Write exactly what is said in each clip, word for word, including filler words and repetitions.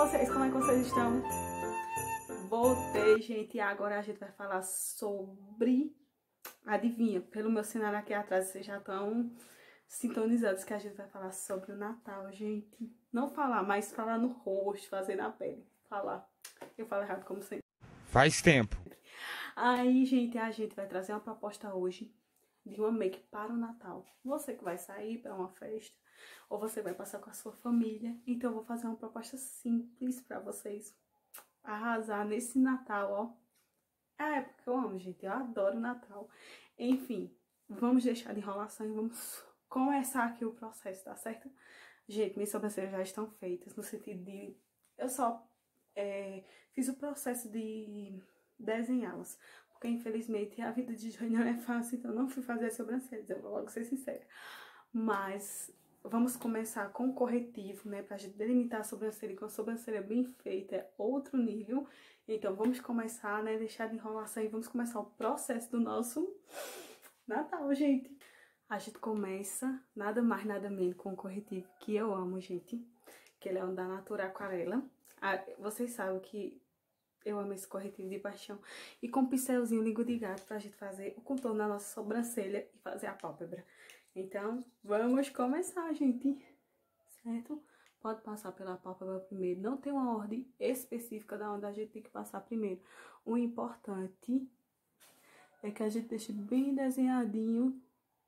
vocês? Como é que vocês estão? Voltei, gente, e agora a gente vai falar sobre... Adivinha, pelo meu cenário aqui atrás, vocês já estão sintonizados que a gente vai falar sobre o Natal, gente. Não falar, mas falar no rosto, fazer na pele. Falar. Eu falo errado como sempre. Faz tempo. Aí, gente, a gente vai trazer uma proposta hoje de uma make para o Natal. Você que vai sair para uma festa, ou você vai passar com a sua família. Então, eu vou fazer uma proposta simples para vocês arrasar nesse Natal, ó. É a época que eu amo, gente. Eu adoro o Natal. Enfim, vamos deixar de enrolação e vamos começar aqui o processo, tá certo? Gente, minhas sobrancelhas já estão feitas, no sentido de... Eu só é, fiz o processo de desenhá-las, porque infelizmente a vida de Joy não é fácil, então não fui fazer as sobrancelhas, eu vou logo ser sincera. Mas vamos começar com o corretivo, né, pra gente delimitar a sobrancelha, com a sobrancelha bem feita é outro nível. Então vamos começar, né, deixar de enrolação e vamos começar o processo do nosso Natal, gente. A gente começa nada mais, nada menos com o corretivo que eu amo, gente, que ele é um da Natura Aquarela. Ah, vocês sabem que eu amo esse corretivo de paixão. E com um pincelzinho língua de gato pra gente fazer o contorno da nossa sobrancelha e fazer a pálpebra. Então, vamos começar, gente, certo? Pode passar pela pálpebra primeiro. Não tem uma ordem específica da onde a gente tem que passar primeiro. O importante é que a gente deixe bem desenhadinho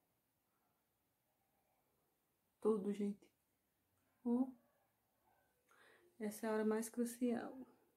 tudo, gente. Oh, essa é a hora mais crucial.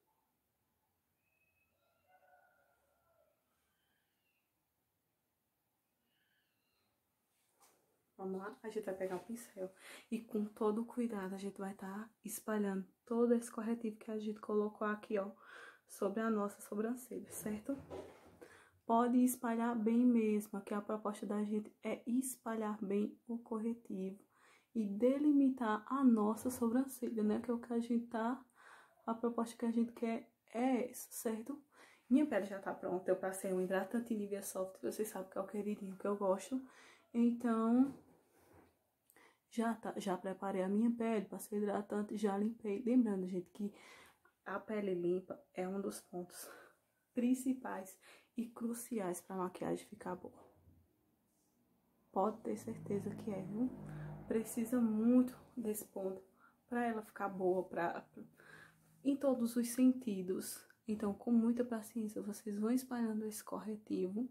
Vamos lá? A gente vai pegar o pincel e com todo cuidado a gente vai estar tá espalhando todo esse corretivo que a gente colocou aqui, ó, sobre a nossa sobrancelha, certo? Pode espalhar bem mesmo, aqui a proposta da gente é espalhar bem o corretivo e delimitar a nossa sobrancelha, né? Que é o que a gente tá, a proposta que a gente quer é essa, certo? Minha pele já tá pronta, eu passei um hidratante Nivea Soft, vocês sabem que é o queridinho que eu gosto. Então, já, tá, já preparei a minha pele, passei hidratante, já limpei. Lembrando, gente, que a pele limpa é um dos pontos principais e cruciais para a maquiagem ficar boa. Pode ter certeza que é, viu? Precisa muito desse ponto para ela ficar boa, pra, em todos os sentidos. Então, com muita paciência, vocês vão espalhando esse corretivo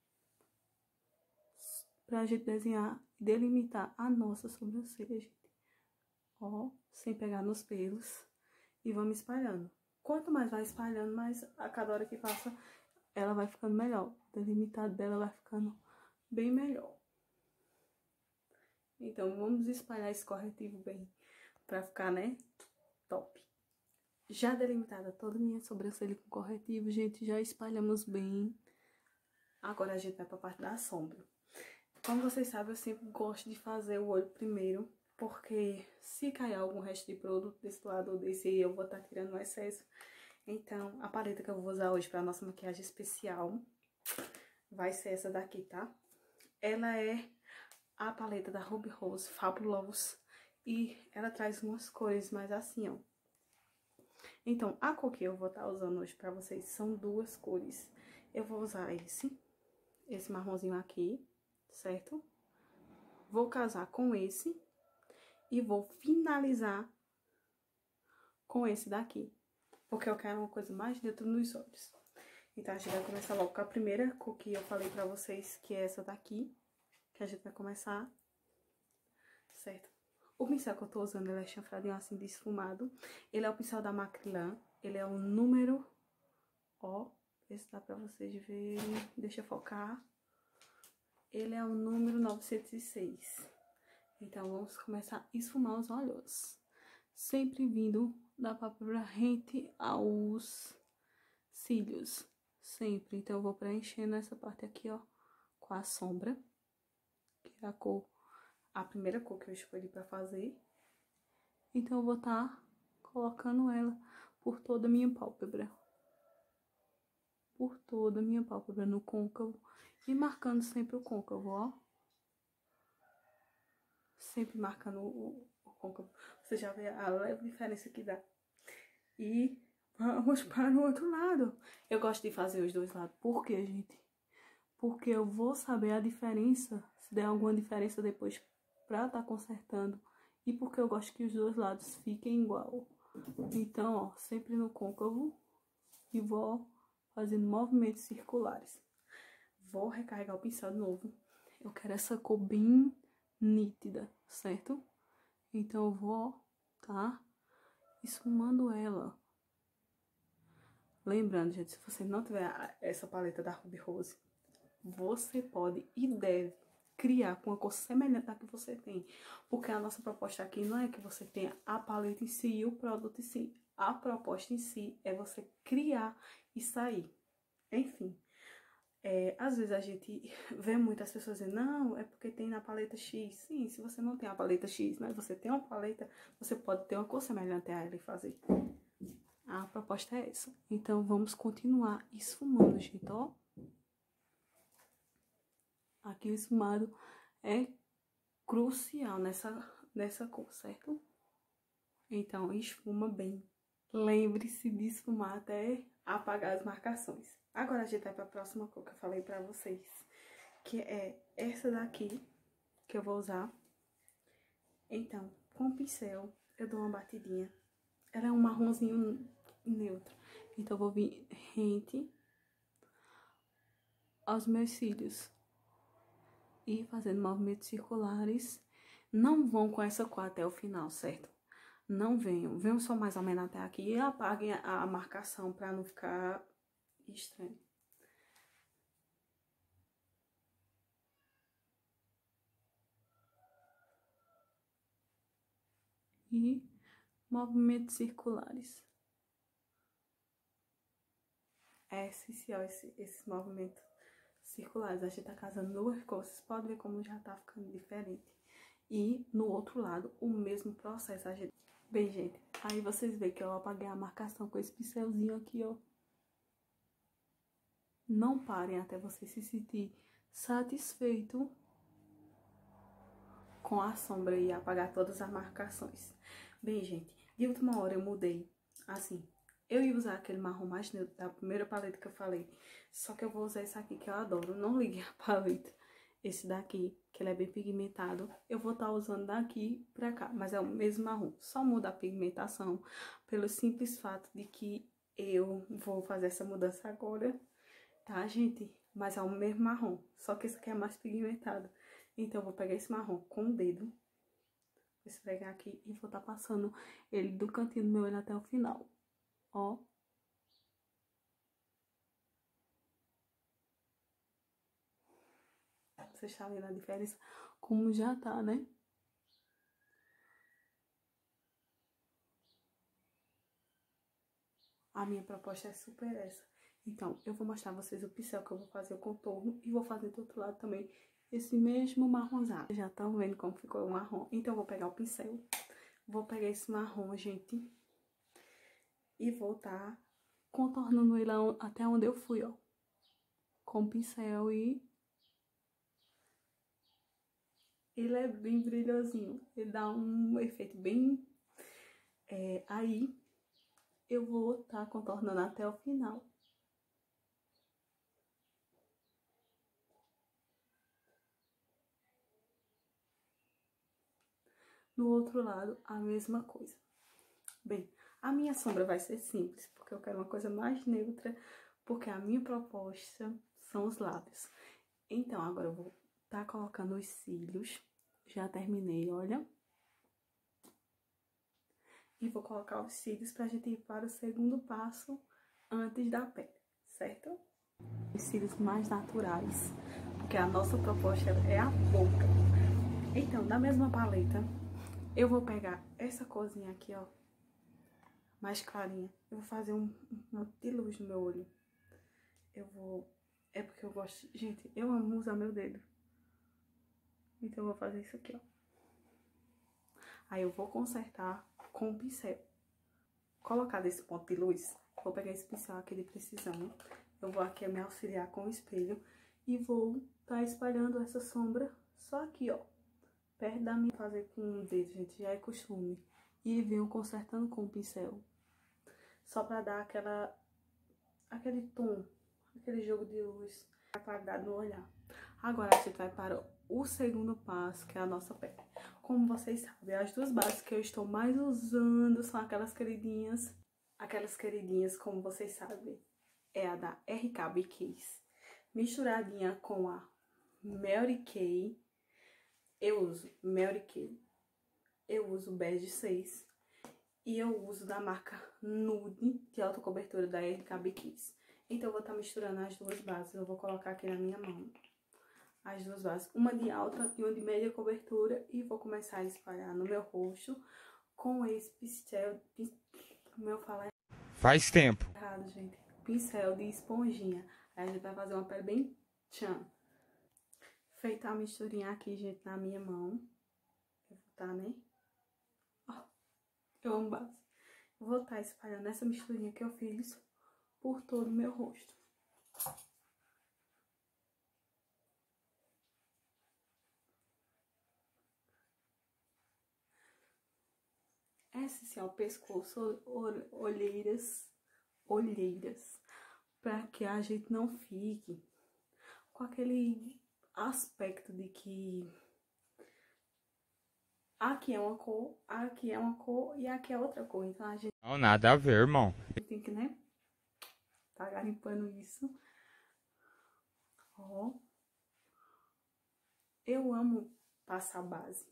pra gente desenhar e delimitar a nossa sobrancelha, gente. Ó, sem pegar nos pelos. E vamos espalhando. Quanto mais vai espalhando, mais a cada hora que passa, ela vai ficando melhor. O delimitado dela vai ficando bem melhor. Então, vamos espalhar esse corretivo bem, pra ficar, né, top. Já delimitada toda a minha sobrancelha com corretivo, gente, já espalhamos bem. Agora a gente vai pra parte da sombra. Como vocês sabem, eu sempre gosto de fazer o olho primeiro, porque se cair algum resto de produto desse lado ou desse aí, eu vou estar tirando o excesso. Então, a paleta que eu vou usar hoje pra nossa maquiagem especial vai ser essa daqui, tá? Ela é a paleta da Ruby Rose Fabulous e ela traz umas cores mais assim, ó. Então, a cor que eu vou estar usando hoje pra vocês são duas cores. Eu vou usar esse, esse marronzinho aqui, certo? Vou casar com esse e vou finalizar com esse daqui, porque eu quero uma coisa mais dentro nos olhos. Então, a gente vai começar logo com a primeira cor que eu falei pra vocês, que é essa daqui, que a gente vai começar, certo? O pincel que eu tô usando, ele é chanfradinho assim, de esfumado. Ele é o pincel da Macrylan, ele é o número, ó, esse dá pra vocês verem, deixa eu focar. Ele é o número novecentos e seis. Então, vamos começar a esfumar os olhos. Sempre vindo da pálpebra rente aos cílios. Sempre. Então, eu vou preenchendo essa parte aqui, ó, com a sombra. Que é a cor, a primeira cor que eu escolhi pra fazer. Então, eu vou estar colocando ela por toda a minha pálpebra. Por toda a minha pálpebra, no côncavo. E marcando sempre o côncavo, ó. Sempre marcando o, o côncavo. Você já vê a leve diferença que dá. E vamos para o outro lado. Eu gosto de fazer os dois lados. Por quê, gente? Porque eu vou saber a diferença, se der alguma diferença depois pra estar consertando. E porque eu gosto que os dois lados fiquem igual. Então, ó, sempre no côncavo e vou fazendo movimentos circulares. Vou recarregar o pincel de novo. Eu quero essa cor bem nítida, certo? Então eu vou, tá, esfumando ela. Lembrando, gente, se você não tiver essa paleta da Ruby Rose, você pode e deve criar com uma cor semelhante à que você tem. Porque a nossa proposta aqui não é que você tenha a paleta em si e o produto em si. A proposta em si é você criar e sair. Enfim, é, às vezes a gente vê muitas pessoas dizendo, não, é porque tem na paleta X. Sim, se você não tem a paleta X, mas você tem uma paleta, você pode ter uma cor semelhante a ela e fazer. A proposta é essa. Então, vamos continuar esfumando, gente, ó. Aqui o esfumado é crucial nessa, nessa cor, certo? Então, esfuma bem. Lembre-se de esfumar até apagar as marcações. Agora a gente vai para a próxima cor que eu falei pra vocês, que é essa daqui, que eu vou usar. Então, com o pincel, eu dou uma batidinha. Ela é um marronzinho neutro. Então, eu vou vir rente aos meus cílios. E fazendo movimentos circulares. Não vão com essa cor até o final, certo? Não venham. Venham só mais ou menos até aqui e apaguem a, a marcação pra não ficar estranho. E movimentos circulares. É essencial esse, esse movimento circulares. A gente tá casando duas cores. Vocês podem ver como já tá ficando diferente. E no outro lado, o mesmo processo. A gente... Bem, gente, aí vocês veem que eu apaguei a marcação com esse pincelzinho aqui, ó. Não parem até você se sentir satisfeito com a sombra e apagar todas as marcações. Bem, gente, de última hora eu mudei. Assim, eu ia usar aquele marrom mais neutro da primeira paleta que eu falei. Só que eu vou usar esse aqui que eu adoro. Não liguei a paleta. Esse daqui, que ele é bem pigmentado, eu vou estar usando daqui pra cá. Mas é o mesmo marrom. Só muda a pigmentação pelo simples fato de que eu vou fazer essa mudança agora. Tá, gente? Mas é o mesmo marrom. Só que esse aqui é mais pigmentado. Então, eu vou pegar esse marrom com o dedo. Vou esfregar aqui e vou estar passando ele do cantinho do meu olho até o final. Ó. Você está vendo a diferença? Como já tá, né? A minha proposta é super essa. Então, eu vou mostrar a vocês o pincel que eu vou fazer o contorno. E vou fazer do outro lado também esse mesmo marronzado. Já estão vendo como ficou o marrom. Então, eu vou pegar o pincel. Vou pegar esse marrom, gente. E vou estar contornando ele até onde eu fui, ó. Com o pincel e... Ele é bem brilhosinho. Ele dá um efeito bem... É, aí, eu vou estar contornando até o final. No outro lado, a mesma coisa. Bem, a minha sombra vai ser simples, porque eu quero uma coisa mais neutra, porque a minha proposta são os lábios. Então, agora eu vou estar colocando os cílios. Já terminei, olha. E vou colocar os cílios pra gente ir para o segundo passo antes da pele, certo? Os cílios mais naturais, porque a nossa proposta é a boca. Então, da mesma paleta, eu vou pegar essa corzinha aqui, ó, mais clarinha. Eu vou fazer um, um de luz no meu olho. Eu vou... É porque eu gosto... Gente, eu amo usar meu dedo. Então, eu vou fazer isso aqui, ó. Aí, eu vou consertar com o pincel. Colocar desse ponto de luz, vou pegar esse pincel aqui de precisão. Eu vou aqui me auxiliar com o espelho. E vou tá espalhando essa sombra só aqui, ó. Perto da minha... Fazer com o dedo, gente, já é costume. E venho consertando com o pincel. só pra dar aquela, aquele tom, aquele jogo de luz, a claridade no olhar. Agora a gente vai para o segundo passo, que é a nossa pele. Como vocês sabem, as duas bases que eu estou mais usando são aquelas queridinhas, aquelas queridinhas, como vocês sabem, é a da R K B Case, misturadinha com a Mary Kay. Eu uso Mary Kay, eu uso Bege seis e eu uso da marca Nude, de alta cobertura da R K B Case. Então eu vou estar misturando as duas bases, eu vou colocar aqui na minha mão as duas bases, uma de alta e uma de média cobertura, e vou começar a espalhar no meu rosto com esse pincel, como eu falo, faz tempo errado, gente, pincel de esponjinha. Aí a gente vai fazer uma pele bem tchan. Feita a misturinha aqui, gente, na minha mão, eu vou tá, né? Ó, eu amo base. Eu vou estar espalhando essa misturinha que eu fiz por todo o meu rosto. É essencial pescoço, olheiras, olheiras, para que a gente não fique com aquele aspecto de que aqui é uma cor, aqui é uma cor e aqui é outra cor. Então a gente não, nada a ver, irmão. tem que, né, tá garimpando isso. Ó, eu amo passar base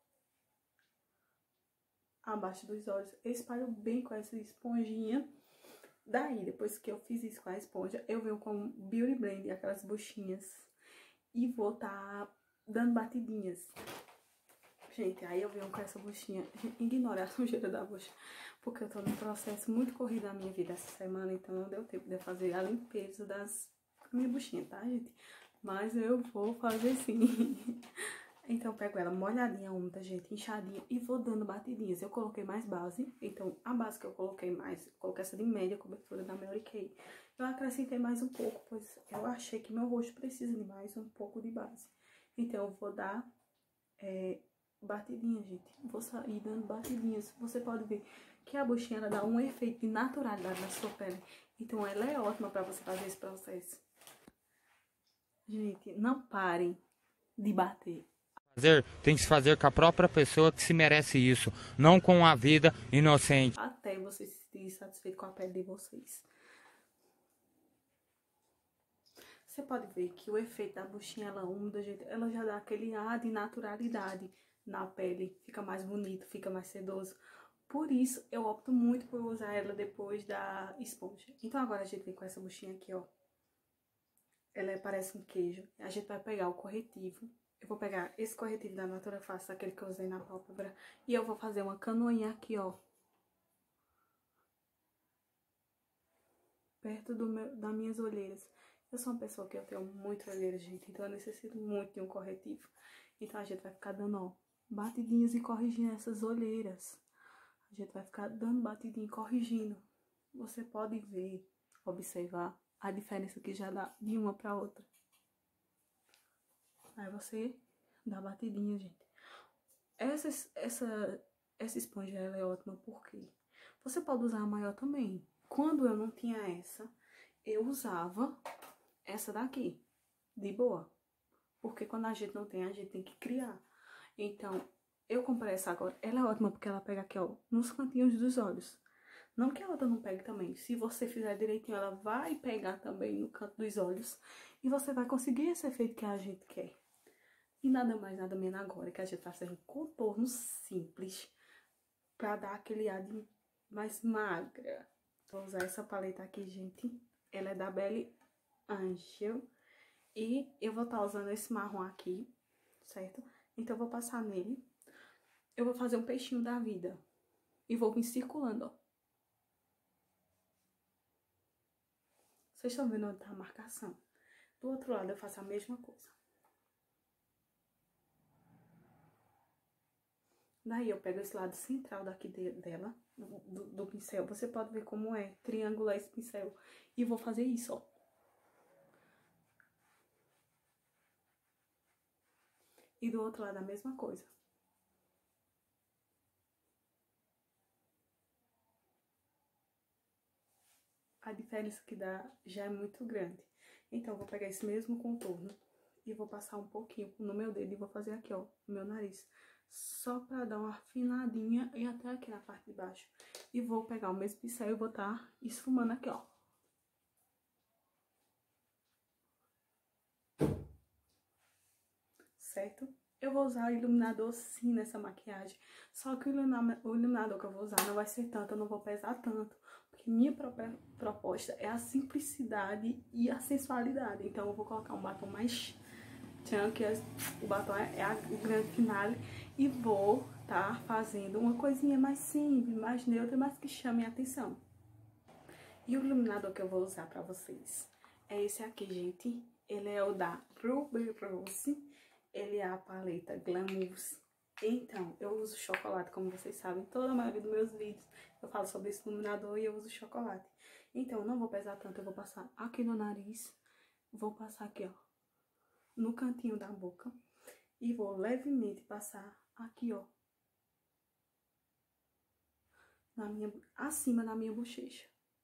abaixo dos olhos, eu espalho bem com essa esponjinha. Daí, depois que eu fiz isso com a esponja, eu venho com Beauty Blend, aquelas buchinhas, e vou tá dando batidinhas. Gente, aí eu venho com essa buchinha, ignora a sujeira da bucha, porque eu tô num processo muito corrido na minha vida essa semana, então não deu tempo de eu fazer a limpeza das minha buchinha, tá, gente? Mas eu vou fazer sim. Então, eu pego ela molhadinha, úmida, gente, inchadinha, e vou dando batidinhas. Eu coloquei mais base, então a base que eu coloquei mais, eu coloquei essa de média cobertura da Mary Kay. Eu acrescentei mais um pouco, pois eu achei que meu rosto precisa de mais um pouco de base. Então, eu vou dar é, batidinha, gente. Vou sair dando batidinhas. Você pode ver que a buchinha, ela dá um efeito de naturalidade na sua pele. Então, ela é ótima pra você fazer esse processo. Gente, não parem de bater. Fazer, tem que se fazer com a própria pessoa que se merece isso, não com a vida inocente. Até vocês se sentirem satisfeitos com a pele de vocês. Você pode ver que o efeito da buchinha, ela úmida, gente, ela já dá aquele ar de naturalidade na pele. Fica mais bonito, fica mais sedoso. Por isso, eu opto muito por usar ela depois da esponja. Então, agora a gente vem com essa buchinha aqui, ó. Ela parece um queijo. A gente vai pegar o corretivo. Eu vou pegar esse corretivo da Natura Face, aquele que eu usei na pálpebra. E eu vou fazer uma canoinha aqui, ó. Perto do meu, das minhas olheiras. Eu sou uma pessoa que eu tenho muita olheira, gente. Então eu necessito muito de um corretivo. Então a gente vai ficar dando, ó, batidinhas e corrigindo essas olheiras. A gente vai ficar dando batidinha e corrigindo. Você pode ver, observar a diferença que já dá de uma pra outra. Aí você dá batidinha, gente. Essa, essa, essa esponja, ela é ótima porque você pode usar a maior também. Quando eu não tinha essa, eu usava essa daqui, de boa. Porque quando a gente não tem, a gente tem que criar. Então, eu comprei essa agora. Ela é ótima porque ela pega aqui, ó, nos cantinhos dos olhos. Não que a outra não pegue também. Se você fizer direitinho, ela vai pegar também no canto dos olhos. E você vai conseguir esse efeito que a gente quer. E nada mais, nada menos agora que a gente vai fazer um contorno simples pra dar aquele ar de mais magra. Vou usar essa paleta aqui, gente. Ela é da Belle Angel. E eu vou estar usando esse marrom aqui, certo? Então, eu vou passar nele. Eu vou fazer um peixinho da vida. E vou vir circulando, ó. Vocês estão vendo onde tá a marcação? Do outro lado, eu faço a mesma coisa. Daí, eu pego esse lado central daqui de, dela, do, do pincel. Você pode ver como é triangular esse pincel. E vou fazer isso, ó. E do outro lado, a mesma coisa. a diferença que dá já é muito grande. Então, eu vou pegar esse mesmo contorno e vou passar um pouquinho no meu dedo e vou fazer aqui, ó, no meu nariz. Só pra dar uma afinadinha e até aqui na parte de baixo. E vou pegar o mesmo pincel e vou tá esfumando aqui, ó. Certo? Eu vou usar o iluminador sim nessa maquiagem. Só que o iluminador que eu vou usar não vai ser tanto, eu não vou pesar tanto. Porque minha própria proposta é a simplicidade e a sensualidade. Então eu vou colocar um batom mais tchan, que o batom é a, o grande finale. E vou tá fazendo uma coisinha mais simples, mais neutra, mas que chame a atenção. E o iluminador que eu vou usar pra vocês é esse aqui, gente. Ele é o da Ruby Rose. Ele é a paleta Glamour. Então, eu uso chocolate, como vocês sabem. Toda a maioria dos meus vídeos eu falo sobre esse iluminador e eu uso chocolate. Então, não vou pesar tanto. Eu vou passar aqui no nariz. Vou passar aqui, ó, no cantinho da boca. E vou levemente passar aqui, ó, na minha, acima da minha bochecha.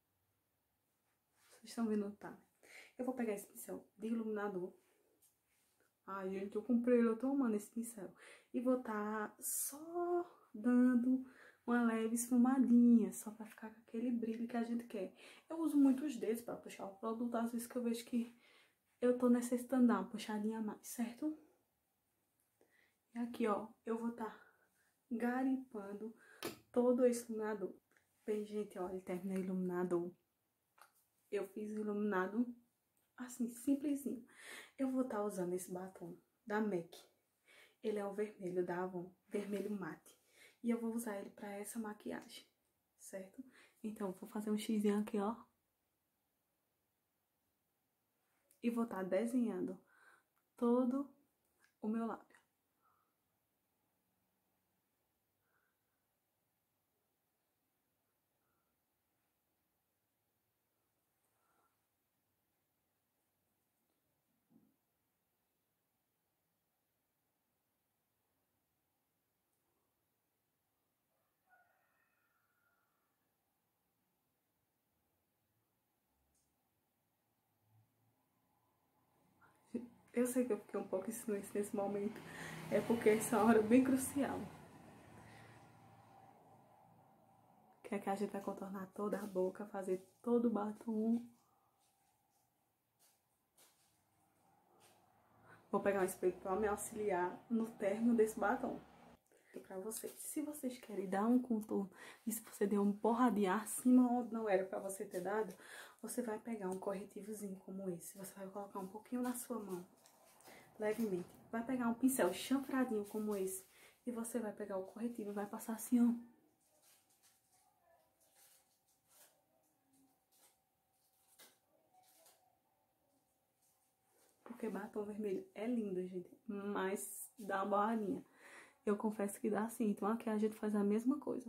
Vocês estão vendo, tá? Eu vou pegar esse pincel de iluminador. Ai, gente, eu comprei ele, eu tô amando esse pincel. E vou tá só dando uma leve esfumadinha, só pra ficar com aquele brilho que a gente quer. Eu uso muito os dedos pra puxar o produto, às vezes que eu vejo que eu tô necessitando dar uma puxadinha a mais, certo? E aqui, ó, eu vou tá garimpando todo esse iluminador. Bem, gente, olha, terminei o iluminador. Eu fiz o iluminado assim, simplesinho. Eu vou estar usando esse batom da MAC. Ele é o vermelho da Avon, vermelho mate. E eu vou usar ele pra essa maquiagem, certo? Então, vou fazer um xizinho aqui, ó. E vou estar desenhando todo o meu lábio. Eu sei que eu fiquei um pouco em silêncio nesse momento, é porque essa é uma hora bem crucial. Que é que a gente vai contornar toda a boca, fazer todo o batom. Vou pegar um espelho para me auxiliar no término desse batom. Para vocês, se vocês querem dar um contorno e se você deu um porradinha acima onde não era para você ter dado, você vai pegar um corretivozinho como esse. Você vai colocar um pouquinho na sua mão, levemente. Vai pegar um pincel chanfradinho como esse e você vai pegar o corretivo e vai passar assim, ó. Porque batom vermelho é lindo, gente, mas dá uma borradinha. Eu confesso que dá assim, então aqui a gente faz a mesma coisa.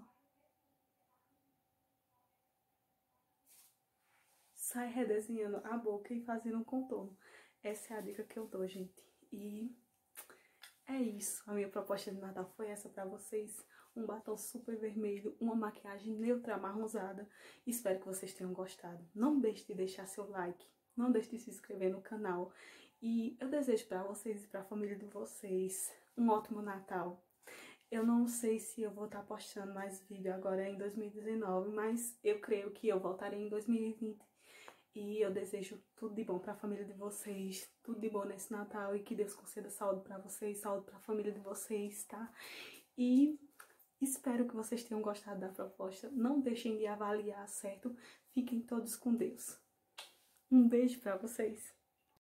Sai redesenhando a boca e fazendo um contorno. Essa é a dica que eu dou, gente. E é isso. A minha proposta de Natal foi essa pra vocês. Um batom super vermelho, uma maquiagem neutra amarronzada. Espero que vocês tenham gostado. Não deixe de deixar seu like. Não deixe de se inscrever no canal. E eu desejo pra vocês e pra família de vocês um ótimo Natal. Eu não sei se eu vou estar postando mais vídeo agora em dois mil e dezenove, mas eu creio que eu voltarei em dois mil e vinte. E eu desejo tudo de bom para a família de vocês, tudo de bom nesse Natal e que Deus conceda saúde para vocês, saúde para a família de vocês, tá? E espero que vocês tenham gostado da proposta. Não deixem de avaliar, certo? Fiquem todos com Deus. Um beijo para vocês.